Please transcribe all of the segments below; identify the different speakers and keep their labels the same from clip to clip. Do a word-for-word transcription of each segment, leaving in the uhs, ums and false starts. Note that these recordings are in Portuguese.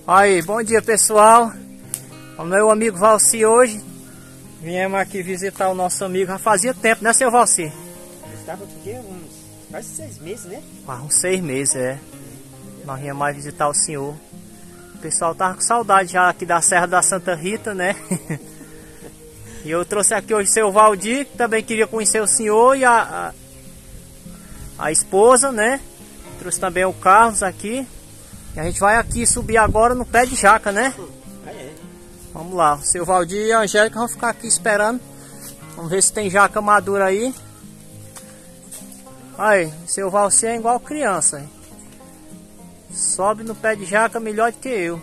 Speaker 1: Aí, bom dia pessoal. O meu amigo Valci hoje. Viemos aqui visitar o nosso amigo. Já fazia tempo, né, seu Valci?
Speaker 2: Estava aqui uns quase seis meses, né?
Speaker 1: Ah, uns seis meses, é. Nós viemos mais visitar o senhor. O pessoal tava com saudade já aqui da Serra da Santa Rita, né? E eu trouxe aqui hoje o seu Valdir, que também queria conhecer o senhor e a, a, a esposa, né? Trouxe também o Carlos aqui. E a gente vai aqui subir agora no pé de jaca, né?
Speaker 2: Ah, é.
Speaker 1: Vamos lá, o seu Valdir e a Angélica vão ficar aqui esperando. Vamos ver se tem jaca madura aí. Aí, o seu Valci é igual criança, hein? Sobe no pé de jaca melhor do que eu.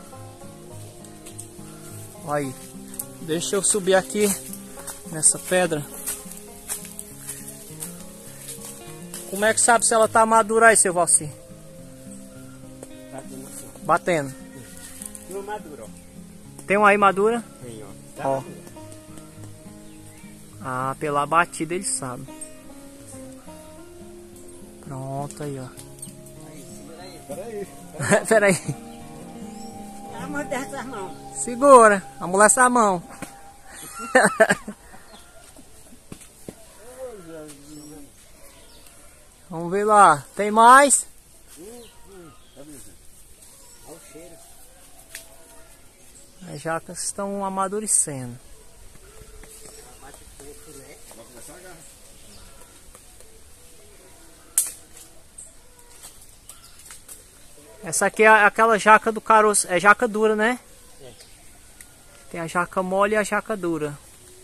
Speaker 1: Aí, deixa eu subir aqui nessa pedra. Como é que sabe se ela tá madura aí, seu Valci?
Speaker 2: Batendo assim.
Speaker 1: Batendo.
Speaker 2: Tem uma madura, ó.
Speaker 1: Tem uma aí madura?
Speaker 2: Tem, ó. Tá
Speaker 1: Ó.
Speaker 2: madura.
Speaker 1: Ah, pela batida ele sabe. Pronto aí, ó.
Speaker 2: Aí, segura aí. Peraí.
Speaker 1: Peraí.
Speaker 2: Amolece essas mãos.
Speaker 1: Segura, amolece a mão. Vamos ver lá. Tem mais?
Speaker 2: Hum, hum. Olha o cheiro.
Speaker 1: As jacas estão amadurecendo. Essa aqui é aquela jaca do caroço. É jaca dura, né?
Speaker 2: É.
Speaker 1: Tem a jaca mole e a jaca dura.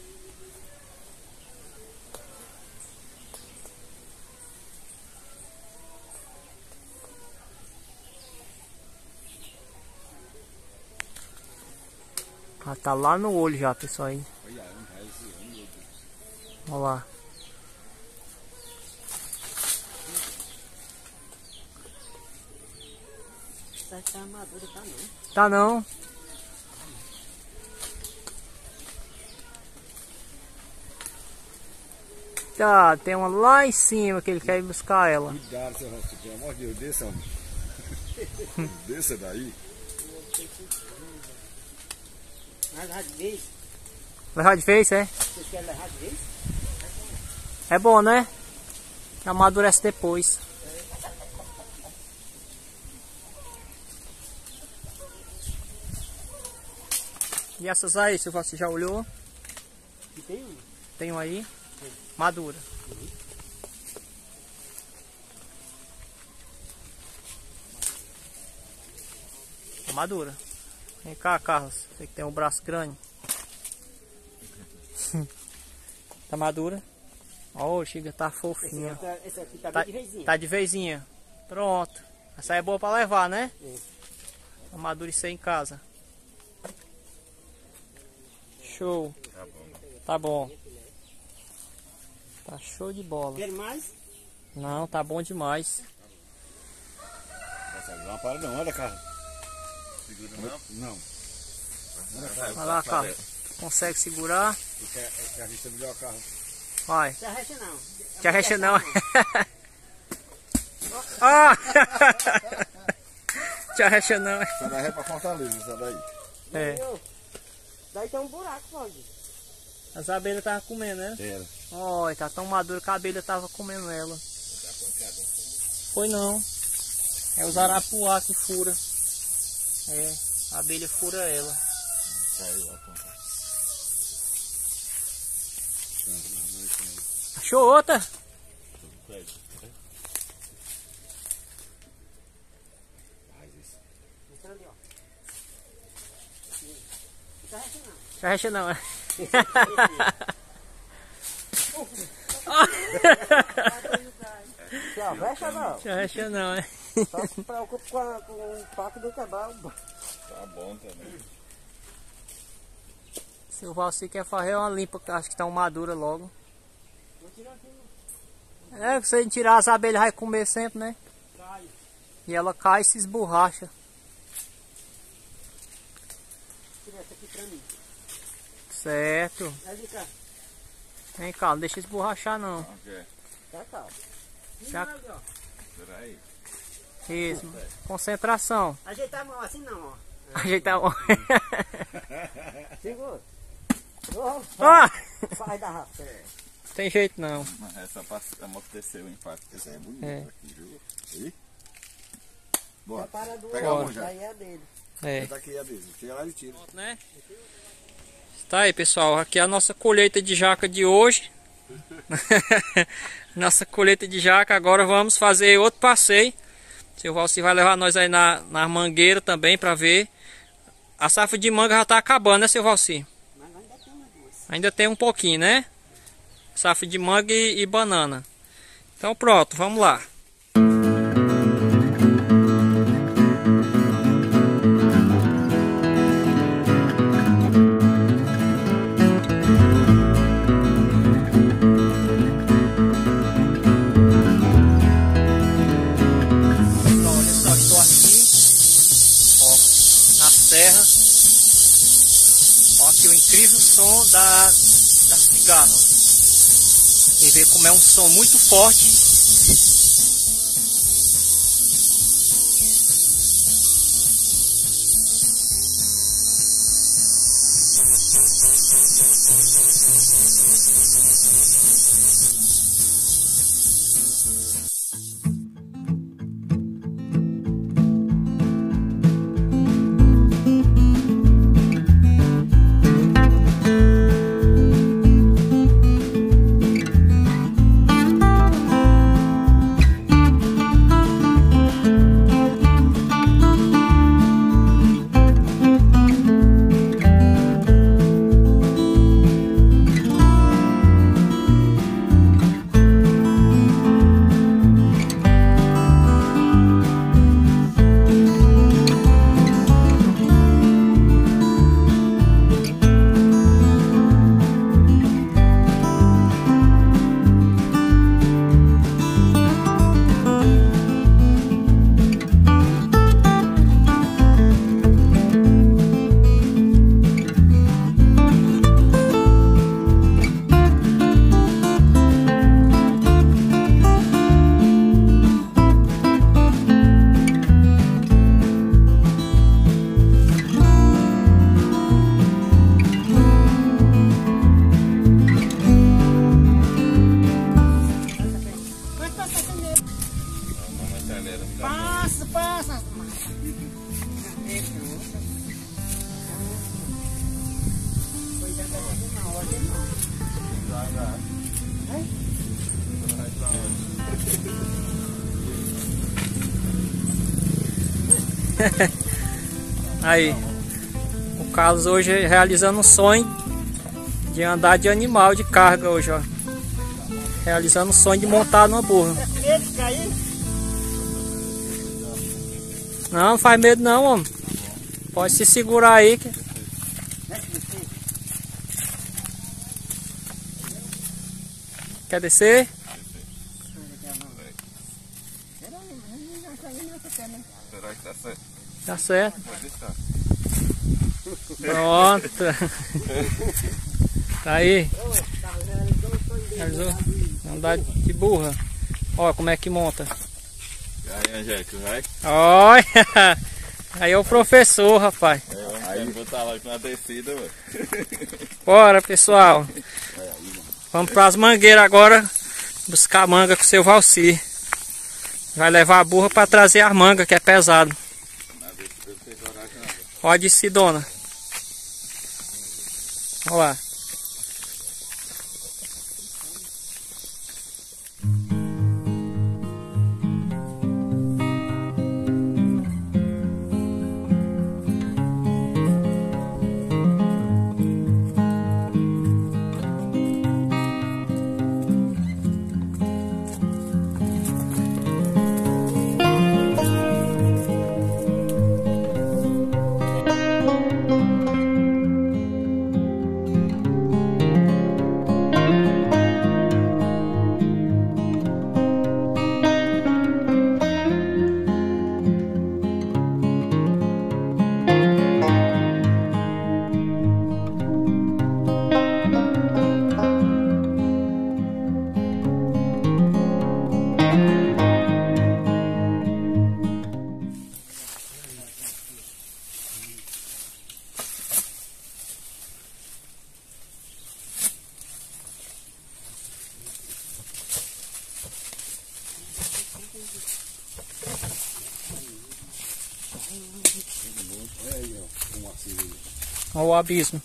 Speaker 1: Ah, tá lá no olho já, pessoal aí. Olha lá.
Speaker 2: Essa tá madura, tá não.
Speaker 1: Tá não. Tá, tem uma lá em cima que ele quer ir buscar ela.
Speaker 3: Cuidado, seu Rosto, pelo amor de Deus, desça, homem. Desça daí.
Speaker 2: Mas levar de vez?
Speaker 1: Levar de vez, é?
Speaker 2: Vocês querem levar de vez?
Speaker 1: É bom, né? Que amadurece depois. E essas aí, se você já olhou?
Speaker 2: E tem uma.
Speaker 1: Tem um aí?
Speaker 2: Sim.
Speaker 1: Madura.
Speaker 2: Uhum.
Speaker 1: Tá madura. Vem cá, Carlos. Você que tem um braço grande. Tá madura? Ó, chega, tá fofinha.
Speaker 2: Esse, esse aqui tá,
Speaker 1: Tá,
Speaker 2: bem de vezinha.
Speaker 1: tá de vezinha. Pronto. Essa aí é boa pra levar, né?
Speaker 2: É.
Speaker 1: Amadurecer em casa. Show.
Speaker 3: Tá bom.
Speaker 1: Tá bom. Tá show de bola.
Speaker 2: Quer mais?
Speaker 1: Não, tá bom demais.
Speaker 3: Nossa, não para não, olha, Carlos. Segura não? Não.
Speaker 1: Vai lá, Carlos. Consegue segurar?
Speaker 3: Quer a vista melhor, Carlos?
Speaker 1: Vai.
Speaker 2: Te arrecha não.
Speaker 1: Te arrecha não. Ah! Te arrecha não.
Speaker 3: Essa daí é pra Fortaleza, essa daí.
Speaker 1: É.
Speaker 2: Daí tem um buraco, pode.
Speaker 1: As abelhas estavam comendo, né?
Speaker 3: Era.
Speaker 1: Olha, tá tão madura que a abelha tava comendo ela. Foi não. É os arapuá que fura. É, a abelha fura ela.
Speaker 3: Saiu lá, pô.
Speaker 1: Achou outra?
Speaker 3: Faz isso.
Speaker 2: Mostrando ali, ó. Não te arrecha não.
Speaker 1: Te arrecha não, é?
Speaker 2: Te arrecha não.
Speaker 1: Te arrecha não, é?
Speaker 2: Só se preocupa com, a, com o paco do cabal.
Speaker 3: Tá bom também.
Speaker 1: Se o Valci quer fazer uma limpa, que acho que tá madura logo.
Speaker 2: Vou tirar aqui.
Speaker 1: É, se a gente tirar as abelhas vai comer sempre, né?
Speaker 2: Cai.
Speaker 1: E ela cai e se esborracha.
Speaker 2: Tira essa aqui pra mim.
Speaker 1: Certo.
Speaker 2: Vai vir cá.
Speaker 1: Vem cá, não deixa esborrachar não.
Speaker 3: Não quer?
Speaker 2: Cá, cá.
Speaker 1: Já-
Speaker 2: Já...
Speaker 3: Peraí.
Speaker 1: Isso. Concentração.
Speaker 2: Ajeitar a mão assim não, ó.
Speaker 1: Ajeita a mão.
Speaker 2: Segura. Oh,
Speaker 1: Ah!
Speaker 2: Sai da rapé.
Speaker 1: Tem jeito não.
Speaker 3: Mas essa parte amorteceu o impacto. Essa é bonita
Speaker 1: É.
Speaker 3: aqui, viu? Aí. Bora.
Speaker 2: Separa do
Speaker 3: Pega a mão
Speaker 2: outro,
Speaker 3: já.
Speaker 2: aí é dele.
Speaker 1: É.
Speaker 3: Tá aqui a dele. Chega lá e tira.
Speaker 1: Né? Tá aí, pessoal, aqui é a nossa colheita de jaca de hoje. Nossa colheita de jaca. Agora vamos fazer outro passeio. Seu Valci vai levar nós aí na, na mangueira também para ver. A safra de manga já tá acabando, né, seu Valci?
Speaker 2: Mas ainda tem umas duas.
Speaker 1: Ainda tem um pouquinho, né? Safra de manga e, e banana. Então pronto, vamos lá. Serra. Ó, aqui o incrível som da, da cigarra. E ver como é um som muito forte.
Speaker 2: Passa, passa.
Speaker 1: Aí, o Carlos hoje realizando um sonho de andar de animal de carga hoje, ó. Realizando um sonho de montar numa burra.
Speaker 2: Medo de cair?
Speaker 1: Não, não faz medo não, homem. Pode se segurar aí. Que... Quer descer?
Speaker 3: Será que tá certo?
Speaker 1: Tá certo.
Speaker 3: Pode deixar.
Speaker 1: Pronto. Tá aí. Realizou. Andar de burra. Olha como é que monta.
Speaker 3: E aí, Angélica, vai?
Speaker 1: Olha. Aí é o professor, rapaz.
Speaker 3: É, aí eu vou estar lá na descida, velho.
Speaker 1: Bora, pessoal. Vamos para as mangueiras agora. Buscar manga com o seu Valci. Vai levar a burra para trazer as mangas, que é pesado. Pode ir, dona. Olha lá.
Speaker 3: Olha aí, ó. Uma aí.
Speaker 1: Olha o abismo.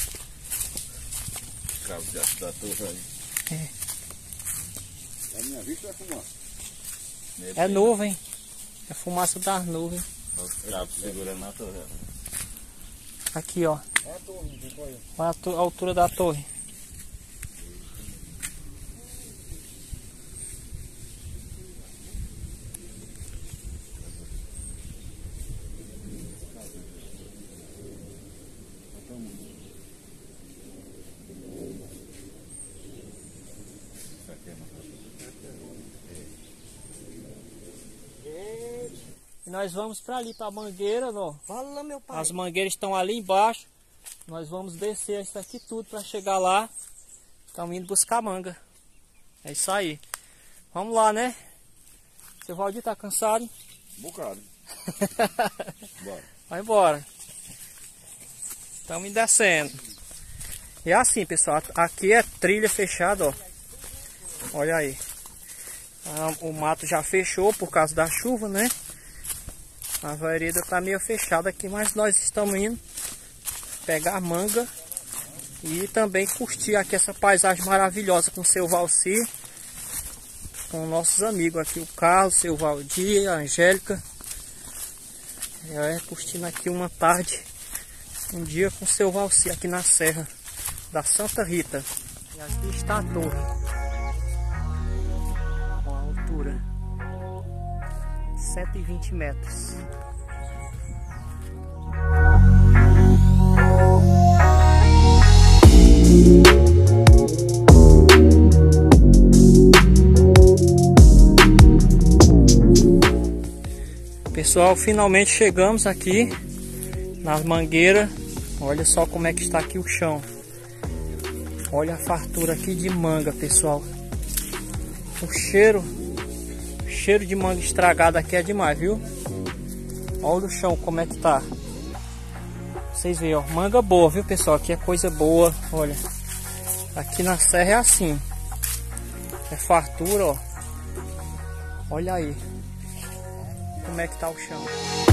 Speaker 3: Cabo de aço da torre aí.
Speaker 1: É.
Speaker 3: A minha vista é fumaça.
Speaker 1: É nuvem. É fumaça das nuvens.
Speaker 3: Os cabos segurando na torre.
Speaker 1: Aqui, ó.
Speaker 3: Olha a torre, não tem.
Speaker 1: Olha a, to- a altura da torre. E nós vamos para ali, para a mangueira, ó.
Speaker 2: Fala, meu pai.
Speaker 1: As mangueiras estão ali embaixo. Nós vamos descer isso aqui tudo para chegar lá. Estamos indo buscar manga. É isso aí. Vamos lá, né? Seu Valdir tá cansado?
Speaker 3: Um bocado. Bora.
Speaker 1: Vai embora. Estamos descendo. E é assim, pessoal. Aqui é trilha fechada, ó. Olha aí. O mato já fechou por causa da chuva, né? A vereda tá meio fechada aqui, mas nós estamos indo pegar manga e também curtir aqui essa paisagem maravilhosa com o seu Valcir, com nossos amigos aqui, o Carlos, o seu Valdir, a Angélica. É, curtindo aqui uma tarde, um dia com o seu Valcir aqui na Serra da Santa Rita. E aqui está a torre, com a altura cento e vinte metros. Pessoal, finalmente chegamos aqui nas mangueiras. Olha só como é que está aqui o chão. Olha a fartura aqui de manga, pessoal. O cheiro, o cheiro de manga estragada aqui é demais, viu? Olha o chão como é que tá. Vocês veem, ó, manga boa, viu, pessoal? Aqui é coisa boa, olha. Aqui na serra é assim. É fartura, ó. Olha aí como é que tá o chão.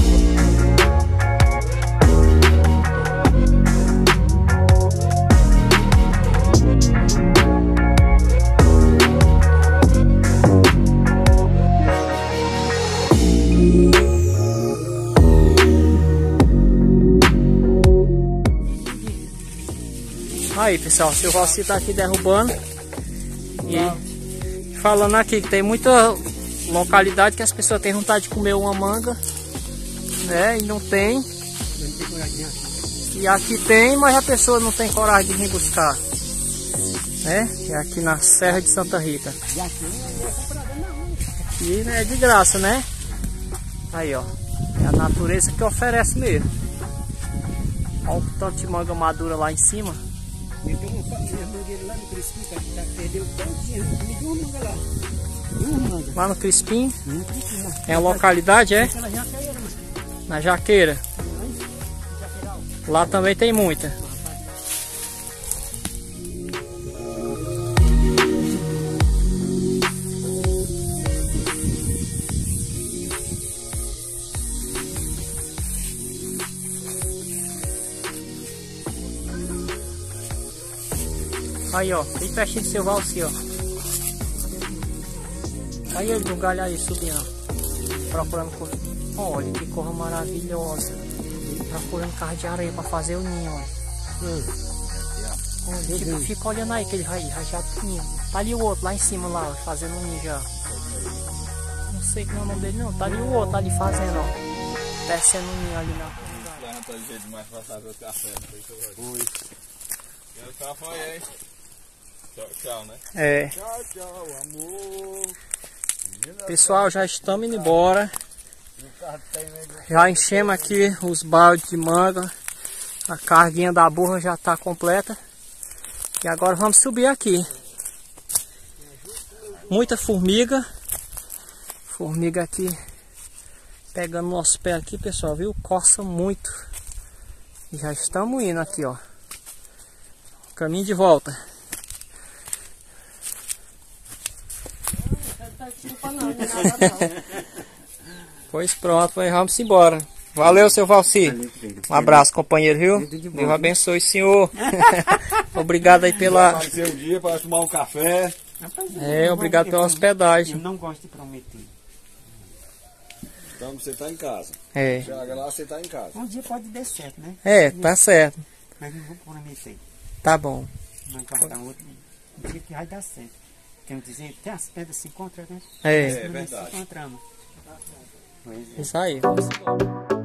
Speaker 1: Aí, pessoal, o seu Valcir tá aqui derrubando. E falando aqui que tem muita localidade que as pessoas têm vontade de comer uma manga, né? E não tem. E aqui tem, mas a pessoa não tem coragem de vir buscar, né? É aqui na Serra de Santa Rita. Aqui é de graça, né? Aí, ó. É a natureza que oferece mesmo. Olha o tanto de manga madura lá em cima.
Speaker 2: Me deu uma mangueira lá no Crispim, que já perdeu todinha. Me deu uma manga lá. Uma manga.
Speaker 1: Lá no Crispim.
Speaker 2: No Crispim, lá.
Speaker 1: É a localidade, é?
Speaker 2: Aquela jaqueira, mano.
Speaker 1: Na Jaqueira.
Speaker 2: Jaqueiral.
Speaker 1: Lá também tem muita. Aí, ó, bem pertinho do seu Valcir, ó. Aí ele no galho aí subindo, ó. Procurando cor. Olha que cor maravilhosa. Procurando carro de areia pra fazer o ninho, ó. Olha, tipo, fica olhando aí que ele vai já ninho. Tá ali o outro lá em cima lá, ó, fazendo um ninho já. Não sei que não é o nome dele não. Tá ali o outro ali fazendo, ó. Descendo um ninho ali na.
Speaker 3: Levanta o jeito demais pra fazer o café. Foi. O café, hein? Tchau, tchau, né?
Speaker 1: É.
Speaker 3: Tchau, tchau, amor.
Speaker 1: Pessoal, já estamos indo embora. Já enchemos aqui os baldes de manga. A carguinha da burra já está completa. E agora vamos subir aqui. Muita formiga. Formiga aqui pegando nosso pé aqui, pessoal, viu? Coça muito. Já estamos indo aqui, ó. Caminho de volta. Pois pronto, vamos embora. Valeu, seu Valci.
Speaker 2: Valeu, Pedro.
Speaker 1: Um abraço, companheiro, viu?
Speaker 2: Tudo de bom,
Speaker 1: Deus
Speaker 2: viu?
Speaker 1: abençoe, senhor. Obrigado aí pela...
Speaker 3: Apareceu um dia para tomar um café.
Speaker 2: Rapaz, eu
Speaker 1: É,
Speaker 2: não
Speaker 1: obrigado
Speaker 2: vou-
Speaker 1: pela
Speaker 2: eu-
Speaker 1: hospedagem.
Speaker 2: Eu não gosto de prometer.
Speaker 3: Então você tá em casa.
Speaker 1: É,
Speaker 3: Chega lá, você tá em casa.
Speaker 2: Um dia pode dar certo, né?
Speaker 1: é, tá certo.
Speaker 2: Mas não vou prometer.
Speaker 1: Tá bom.
Speaker 2: Mas guardar outro um dia que vai dar certo. Quer dizer, até as pedras se encontram, né?
Speaker 1: É,
Speaker 3: É
Speaker 2: Nós
Speaker 3: verdade.
Speaker 2: se encontramos. Pois é.
Speaker 1: isso aí. Vamos embora.